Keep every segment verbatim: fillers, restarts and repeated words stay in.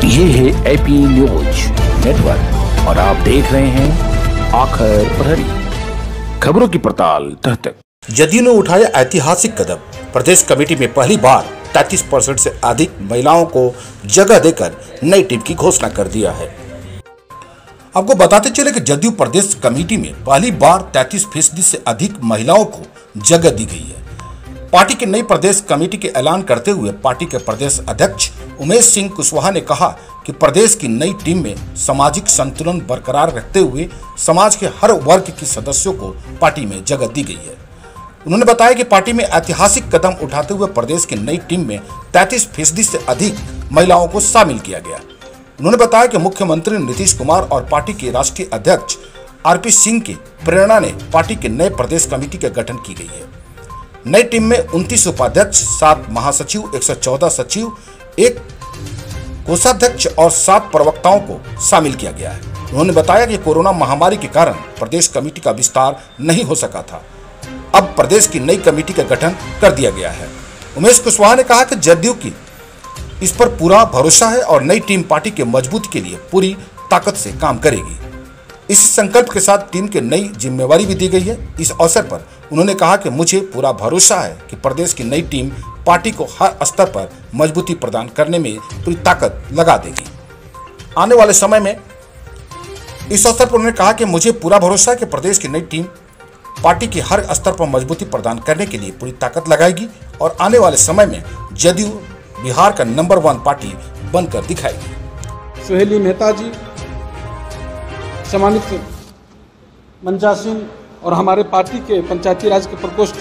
ये है AP news network और आप देख रहे हैं आखिर प्रहरी, खबरों की पड़ताल तह तक। जदयू ने उठाया ऐतिहासिक कदम, प्रदेश कमेटी में पहली बार तैंतीस परसेंट से अधिक महिलाओं को जगह देकर नई टीम की घोषणा कर दिया है। आपको बताते चले कि जदयू प्रदेश कमेटी में पहली बार तैंतीस फीसदी से अधिक महिलाओं को जगह दी गई है। पार्टी की नई प्रदेश कमेटी के ऐलान करते हुए पार्टी के प्रदेश अध्यक्ष उमेश सिंह कुशवाहा ने कहा कि प्रदेश की नई टीम में सामाजिक संतुलन बरकरार रखते हुए समाज के हर वर्ग के सदस्यों को पार्टी में जगह दी गई है। उन्होंने बताया कि पार्टी में ऐतिहासिक कदम उठाते हुए प्रदेश की नई टीम में तैंतीस फीसदी से अधिक महिलाओं को शामिल किया गया। उन्होंने बताया कि मुख्यमंत्री नीतीश कुमार और पार्टी के राष्ट्रीय अध्यक्ष आरपी सिंह की प्रेरणा ने पार्टी के नए प्रदेश कमेटी का गठन की गई है। नई टीम में उनतीस उपाध्यक्ष, सात महासचिव, एक सौ चौदह सचिव, एक कोषाध्यक्ष और सात प्रवक्ताओं को शामिल किया गया है। उन्होंने बताया कि कोरोना महामारी के कारण प्रदेश कमेटी का विस्तार नहीं हो सका था। अब प्रदेश की नई कमेटी का गठन कर दिया गया है। उमेश कुशवाहा ने कहा कि जदयू की इस पर पूरा भरोसा है और नई टीम पार्टी के मजबूती के लिए पूरी ताकत से काम करेगी। इस संकल्प के साथ टीम के नई जिम्मेवारी भी दी गई है। इस अवसर पर उन्होंने कहा कि मुझे पूरा भरोसा है कि प्रदेश की नई टीम पार्टी को हर स्तर पर मजबूती प्रदान करने में पूरी ताकत लगा देगी। आने वाले समय में इस अवसर पर उन्होंने कहा कि मुझे पूरा भरोसा है कि प्रदेश की नई टीम पार्टी के हर स्तर पर मजबूती प्रदान करने के लिए पूरी ताकत लगाएगी और आने वाले समय में जदयू बिहार का नंबर वन पार्टी बनकर दिखाएगी। सुहेली मेहता जी, सम्मानित मंजा सिंह और हमारे पार्टी के पंचायती राज के प्रकोष्ठ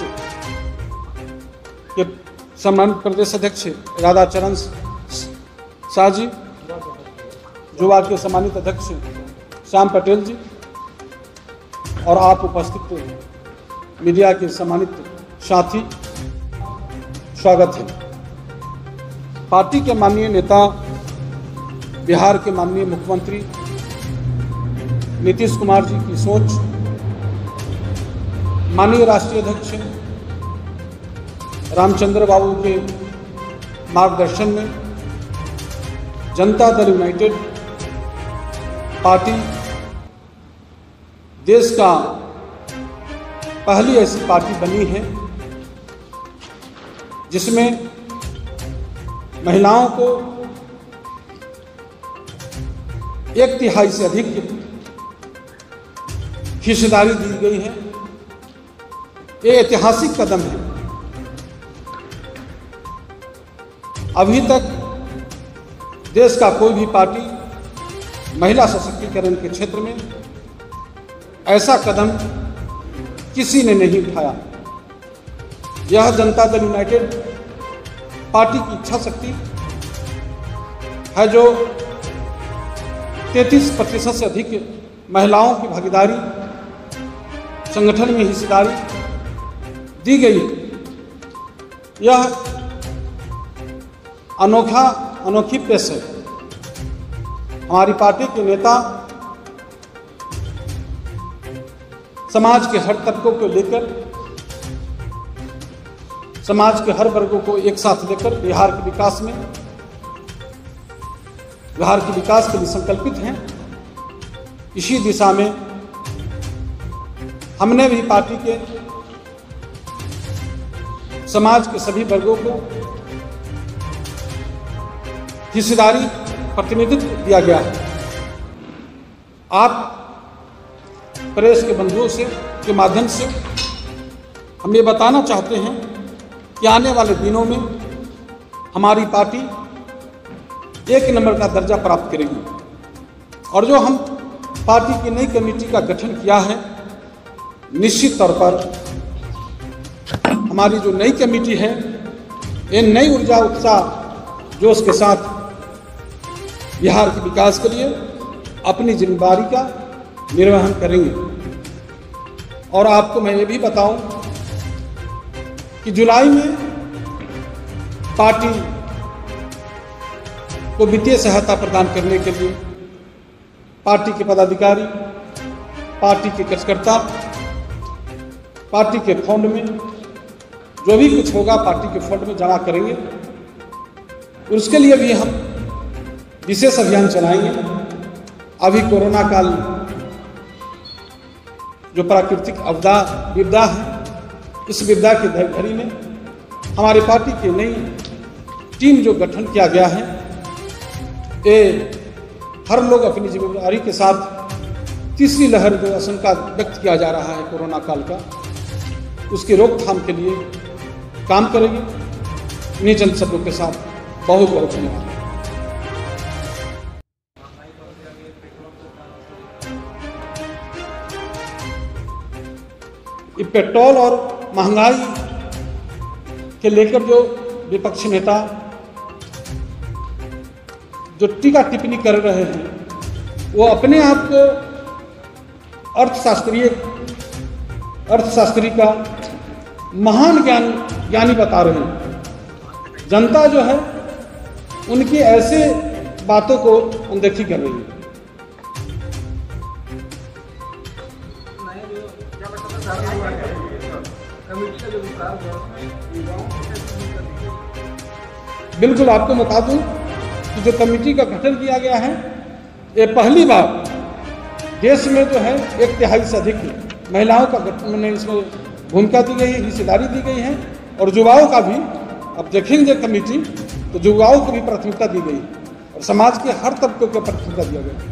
के सम्मानित प्रदेश अध्यक्ष राधाचरण शाह जी, युवा के सम्मानित अध्यक्ष श्याम पटेल जी और आप उपस्थित मीडिया के सम्मानित साथी, स्वागत है। पार्टी के माननीय नेता, बिहार के माननीय मुख्यमंत्री नीतीश कुमार जी की सोच, माननीय राष्ट्रीय अध्यक्ष रामचंद्र बाबू के मार्गदर्शन में जनता दल यूनाइटेड पार्टी देश का पहली ऐसी पार्टी बनी है जिसमें महिलाओं को एक तिहाई से अधिक हिस्सेदारी दी गई है। ये ऐतिहासिक कदम है। अभी तक देश का कोई भी पार्टी महिला सशक्तिकरण के क्षेत्र में ऐसा कदम किसी ने नहीं उठाया। यह जनता दल यूनाइटेड पार्टी की इच्छा शक्ति है जो तैंतीस प्रतिशत से अधिक महिलाओं की भागीदारी, संगठन में हिस्सेदारी दी गई। यह अनोखा अनोखी पेश है। हमारी पार्टी के नेता समाज के हर तबकों को लेकर, समाज के हर वर्गों को एक साथ लेकर बिहार के विकास में, बिहार के विकास के लिए संकल्पित हैं। इसी दिशा में हमने भी पार्टी के समाज के सभी वर्गों को हिस्सेदारी प्रतिनिधित्व दिया गया है। आप प्रेस के बंधुओं से के माध्यम से हम ये बताना चाहते हैं कि आने वाले दिनों में हमारी पार्टी एक नंबर का दर्जा प्राप्त करेगी और जो हम पार्टी की नई कमेटी का गठन किया है, निश्चित तौर पर हमारी जो नई कमेटी है ये नई ऊर्जा, उत्साह, जोश के साथ बिहार के विकास के लिए अपनी जिम्मेदारी का निर्वहन करेंगे। और आपको मैं ये भी बताऊं कि जुलाई में पार्टी को वित्तीय सहायता प्रदान करने के लिए पार्टी के पदाधिकारी, पार्टी के कार्यकर्ता, पार्टी के फंड में जो भी कुछ होगा पार्टी के फंड में जमा करेंगे। उसके लिए भी हम विशेष अभियान चलाएंगे। अभी कोरोना काल जो प्राकृतिक आपदा विपदा है, इस विपदा की घड़ी में हमारी पार्टी की नई टीम जो गठन किया गया है, ये हर लोग अपनी जिम्मेदारी के साथ तीसरी लहर जो आशंका व्यक्त किया जा रहा है कोरोना काल का, उसकी रोकथाम के लिए काम करेगी। इन्हीं चंद शब्दों के साथ बहुत बहुत धन्यवाद। ये पेट्रोल और महंगाई के लेकर जो विपक्षी नेता जो टीका टिप्पणी कर रहे हैं, वो अपने आप को अर्थशास्त्रीय अर्थशास्त्री का महान ज्ञान ज्ञानी बता रहे हैं। जनता जो है उनकी ऐसे बातों को अनदेखी कर रही है। बिल्कुल आपको बता दूं कि जो कमेटी का गठन किया गया है, ये पहली बार देश में जो है एक तिहाई से अधिक महिलाओं का गठन में इसमें भूमिका दी गई है, हिस्सेदारी दी गई है। और युवाओं का भी अब देखेंगे कमेटी तो युवाओं को भी प्राथमिकता दी गई और समाज के हर तबके को प्राथमिकता दिया गया।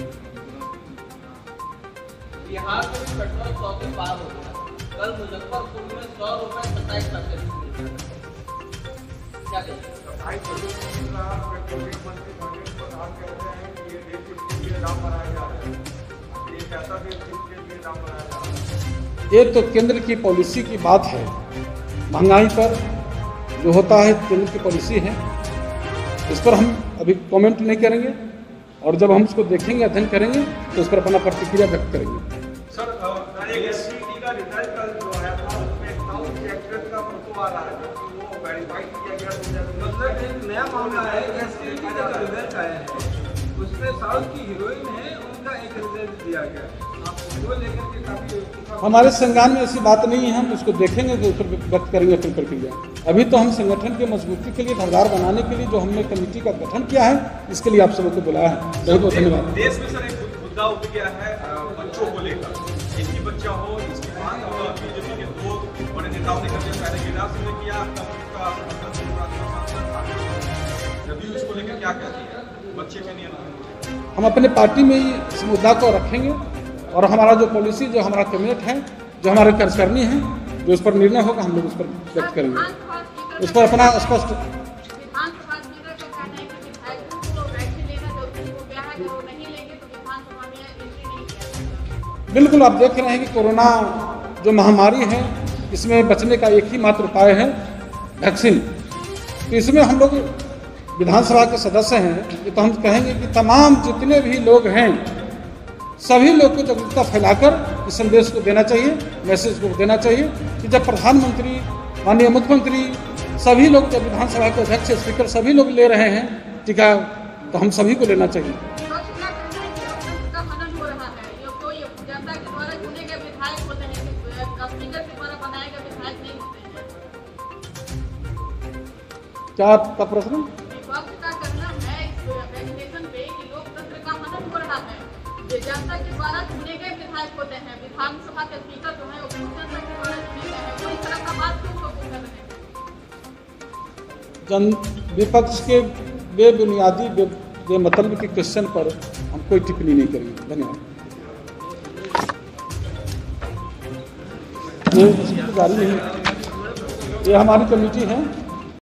बिहार में भी पेट्रोल सौ के पार हो गया। कल मुजफ्फरपुर में सौ रुपए सत्ताईस पैसे क्या कहते ये तो केंद्र की पॉलिसी की बात है। महंगाई पर जो होता है केंद्र की पॉलिसी है, इस पर हम अभी कमेंट नहीं करेंगे और जब हम उसको देखेंगे, अध्ययन करेंगे तो उस पर अपना प्रतिक्रिया व्यक्त करेंगे। सर, एक एससीटी का रिजल्ट कल जो आया था उसमें साउथ के एक्ट्रेस का फोटो आ रहा है जो कि वो वेरीफाई किया गया। मतलब एक नया मामला है, एससीटी का रिजल्ट आया है उसमें साउथ की हीरोइन है, उनका एक रिजल्ट दिया गया। आप वो लेकर के काफी हमारे संज्ञान में ऐसी बात नहीं है, हम उसको देखेंगे तो उस पर व्यक्त करेंगे फिर प्रक्रिया। अभी तो हम संगठन के मजबूती के लिए, धारदार बनाने के लिए जो हमने कमेटी का गठन किया है, इसके लिए आप सबको को बुलाया है। बहुत बहुत धन्यवाद। देश में सर एक मुद्दा उठ गया है बच्चों को लेकर, एक ही बच्चा हो जिसकी मांग बीजेपी के दो बड़े नेताओं ने करके पहले गिरिराज सिंह ने किया, जब उसको लेकर क्या कहती है बच्चे के नियंत्रण। हम अपने पार्टी में ही इस मुद्दा को रखेंगे और हमारा जो पॉलिसी, जो हमारा कैबिनेट है, जो हमारे कार्यकारिणी है, जो उस पर निर्णय होगा हम लोग उस पर व्यक्त करेंगे। उस पर अपना स्पष्ट बिल्कुल आप देख रहे हैं कि कोरोना जो महामारी है, इसमें बचने का एक ही मात्र उपाय है वैक्सीन। तो इसमें हम लोग विधानसभा के सदस्य हैं, ये तो हम कहेंगे कि तमाम जितने भी लोग हैं सभी लोग को जागरूकता फैलाकर इस संदेश को देना चाहिए, मैसेज को देना चाहिए कि जब प्रधानमंत्री, माननीय मुख्यमंत्री, सभी लोग, जब विधानसभा के अध्यक्ष, स्पीकर सभी लोग ले रहे हैं टीका, तो हम सभी को लेना चाहिए। क्या आपका प्रश्न? जनता के द्वारा चुने गए विधायक होते हैं, विधानसभा के स्पीकर जो है वो जनता के द्वारा चुने गए हैं, वो इस तरह का बात क्यों लोग कर रहे हैं? जन विपक्ष के बेबुनियादी बे, बेमतलब के क्वेश्चन पर हम कोई टिप्पणी नहीं करेंगे। धन्यवाद। ये जारी नहीं, ये हमारी कमेटी है।